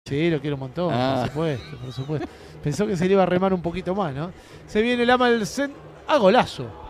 Sí, lo quiero un montón, Ah. por supuesto, por supuesto. Pensó que se le iba a remar un poquito más, ¿no? Se viene el ama del centro. ¡Ah, golazo!